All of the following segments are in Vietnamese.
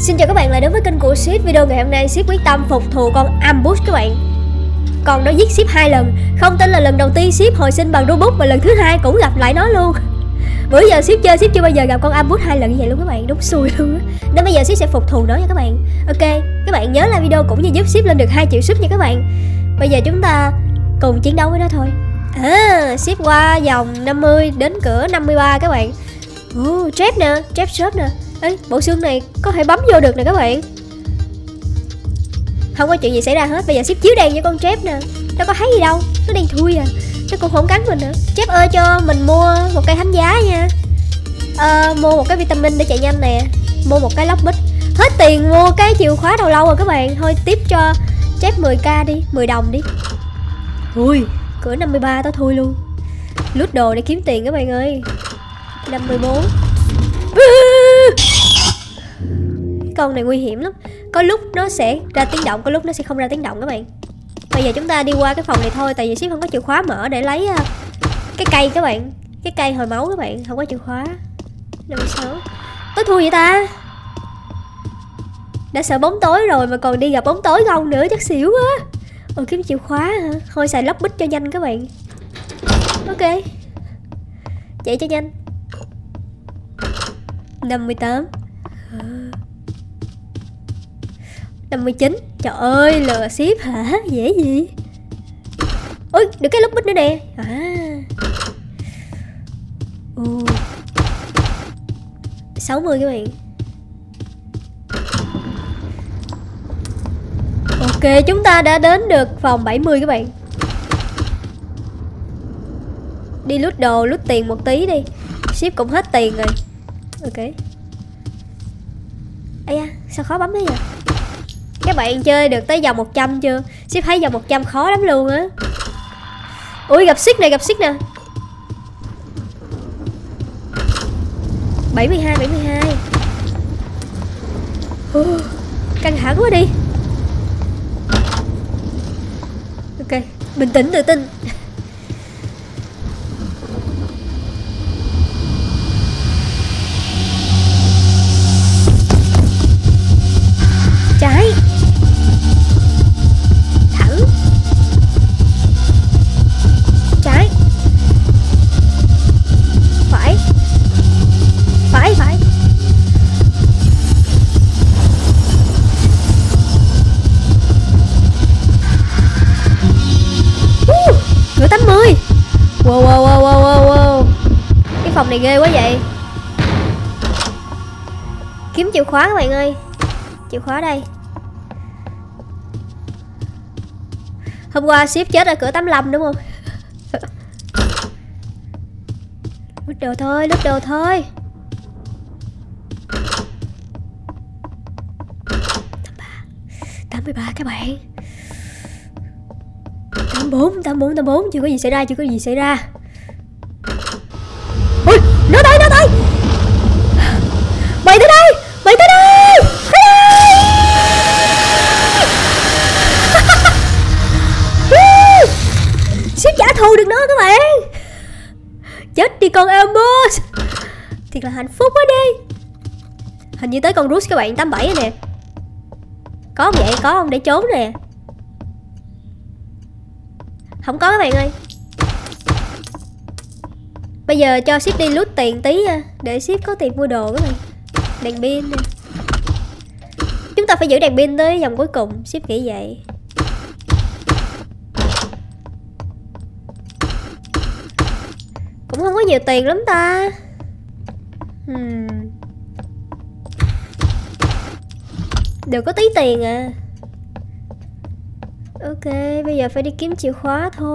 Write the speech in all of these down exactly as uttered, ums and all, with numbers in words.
Xin chào các bạn lại đến với kênh của Ship. Video ngày hôm nay Ship quyết tâm phục thù con Ambush các bạn. Còn nó giết Ship hai lần. Không tin là lần đầu tiên Ship hồi sinh bằng robot và lần thứ hai cũng gặp lại nó luôn. Bữa giờ Ship chơi Ship chưa bao giờ gặp con Ambush hai lần như vậy luôn các bạn, đúng xui luôn á. Nên bây giờ Ship sẽ phục thù nó nha các bạn. Ok, các bạn nhớ like video cũng như giúp Ship lên được hai triệu sub nha các bạn. Bây giờ chúng ta cùng chiến đấu với nó thôi. À, Ship qua vòng năm mươi đến cửa năm mươi ba các bạn. Ồ, uh, trap nè, trap shop nè. Ê, bộ xương này có thể bấm vô được nè các bạn. Không có chuyện gì xảy ra hết. Bây giờ Ship chiếu đèn với con trap nè. Nó có thấy gì đâu, nó đang thui à. Nó cũng không cắn mình nữa. Trap ơi cho mình mua một cây thánh giá nha. à, Mua một cái vitamin để chạy nhanh nè. Mua một cái lockpick. Hết tiền mua cái chìa khóa đầu lâu rồi các bạn. Thôi tiếp cho trap mười k đi, mười đồng đi. Ui, cửa năm mươi ba tao thui luôn. Lút đồ để kiếm tiền các bạn ơi. Năm mươi bốn. Con này nguy hiểm lắm. Có lúc nó sẽ ra tiếng động, có lúc nó sẽ không ra tiếng động các bạn. Bây giờ chúng ta đi qua cái phòng này thôi. Tại vì Ship không có chìa khóa mở để lấy uh, cái cây các bạn. Cái cây hồi máu các bạn. Không có chìa khóa. năm mươi sáu. Tối thui vậy ta. Đã sợ bóng tối rồi mà còn đi gặp bóng tối không nữa, chắc xỉu quá. Ồ, kiếm chìa khóa hả? Thôi xài lockpick cho nhanh các bạn. Ok, chạy cho nhanh. Năm mươi tám. Năm mươi chín. Trời ơi, lừa Ship hả? Dễ gì. Ôi, được cái lockpick nữa nè. À. uh. sáu mươi các bạn. Ok, chúng ta đã đến được phòng bảy mươi các bạn. Đi lút đồ, lút tiền một tí đi. Ship cũng hết tiền rồi. Ok. Ây da, sao khó bấm thế nhỉ? Các bạn chơi được tới vòng một trăm chưa? Ship thấy vòng một trăm khó lắm luôn á. Ui, gặp xích nè, gặp xích nè. bảy mươi hai, bảy mươi hai. uh, Căng thẳng quá đi. Ok, bình tĩnh, tự tin. Trái. Thẳng. Trái. Phải. Phải, phải. uh, Cửa tám mươi. Wow, wow, wow, wow, wow, wow. Cái phòng này ghê quá vậy. Kiếm chìa khóa các bạn ơi. Chìa khóa đây. Hôm qua Ship chết ở cửa tám mươi lăm đúng không? Lút đồ thôi, lút đồ thôi. tám mươi ba các bạn. tám mươi bốn, tám mươi bốn, tám mươi bốn. Chưa có gì xảy ra, chưa có gì xảy ra. Ui, nó tới, nó tới. Mày tới đây, mày tới đây. Ship trả thù được nó các bạn. Chết đi con Ambush. Thiệt là hạnh phúc quá đi. Hình như tới con Rush các bạn, tám mươi bảy nè. Có không vậy? Có không? Để trốn nè. Không có các bạn ơi. Bây giờ cho Ship đi lút tiền tí nha. Để Ship có tiền mua đồ các bạn. Đèn pin nè. Chúng ta phải giữ đèn pin tới vòng cuối cùng. Ship nghĩ vậy. Cũng không có nhiều tiền lắm ta. hmm. Đều có tí tiền à. Ok, bây giờ phải đi kiếm chìa khóa thôi.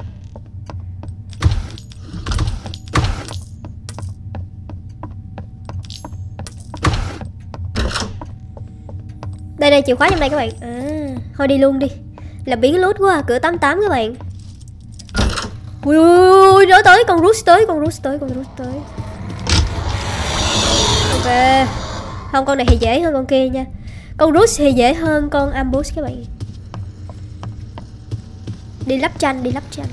Đây đây, chìa khóa trong đây các bạn. À, thôi đi luôn đi. Là biến lút quá à. Cửa tám mươi tám các bạn. Ui ui ui, nó tới, con Rush tới, con Rush tới, con Rush tới. Ok. Không, con này thì dễ hơn con kia nha. Con Rush thì dễ hơn con Ambush các bạn. Đi lắp tranh, đi lắp tranh.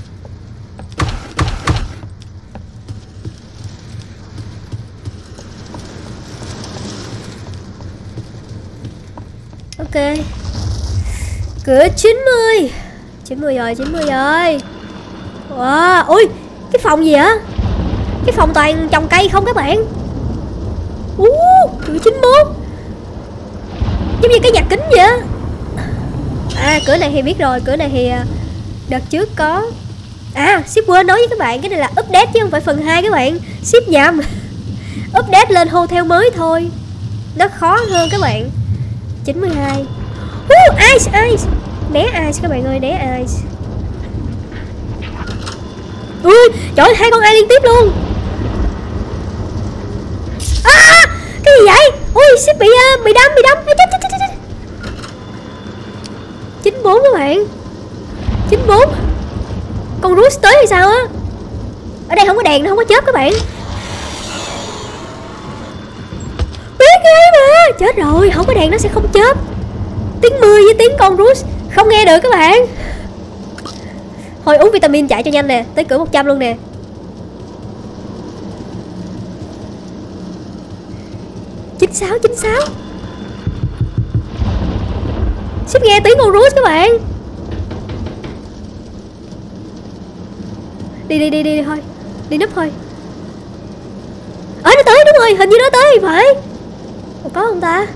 Ok. Cửa chín mươi. chín mươi rồi, chín mươi rồi. Wow, ui, cái phòng gì á? Cái phòng toàn trồng cây không các bạn. Uh, cửa chín mươi mốt. Giống như cái nhà kính vậy á. À, cửa này thì biết rồi, cửa này thì đợt trước có. À, ship quên nói với các bạn, cái này là update chứ không phải phần hai các bạn. Ship nhầm. Update lên hotel mới thôi. Nó khó hơn các bạn. chín mươi hai. Uh, ice, ice. Né ice các bạn ơi, né ice. Ui, trời ơi, hai con ai liên tiếp luôn. À, cái gì vậy? Ui, ship bị uh, bị đâm, bị đâm. Chết, chết, chết, chết. chín mươi bốn các bạn. chín mươi bốn. Con Rush tới hay sao á? Ở đây không có đèn, nó không có chớp các bạn. Biết ghê mà. Chết rồi, không có đèn nó sẽ không chớp. Tiếng mưa với tiếng con Rush không nghe được các bạn. Thôi uống vitamin chạy cho nhanh nè. Tới cửa một trăm luôn nè. chín sáu, chín sáu. Ship nghe tiếng con Rush các bạn. Đi đi đi đi thôi. Đi núp thôi. Ờ nó tới đúng rồi. Hình như nó tới phải. Ủa, có không ta?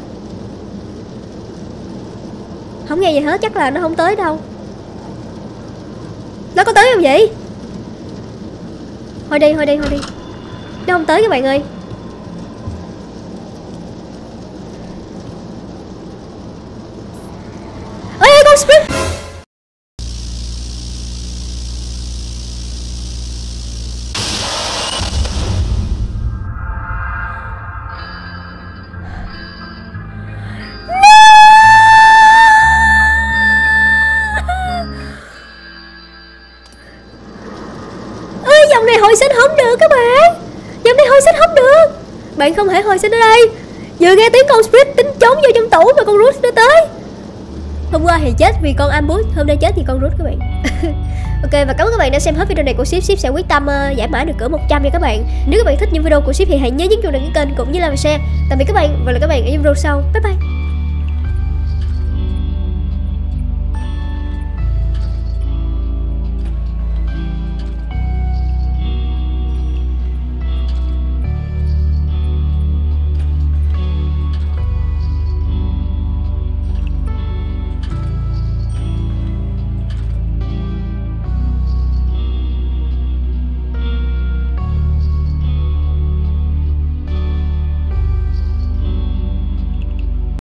Không nghe gì hết. Chắc là nó không tới đâu. Nó có tới không vậy? Thôi đi thôi đi thôi đi. Nó không tới các bạn ơi. Ê ê con Sprint. Dòng này hồi sinh không được các bạn. Dòng này hồi sinh không được. Bạn không thể hồi sinh ở đây. Vừa nghe tiếng con Sprint tính trốn vô trong tủ mà con Rush nó tới. Hôm qua thì chết vì con ambush, hôm nay chết vì con Rush các bạn. Ok, và cảm ơn các bạn đã xem hết video này của Ship. Ship sẽ quyết tâm uh, giải mã được cỡ một trăm nha các bạn. Nếu các bạn thích những video của Ship thì hãy nhớ nhấn chuông đăng ký kênh cũng như là share. Tạm biệt các bạn và là các bạn ở những video sau. Bye bye.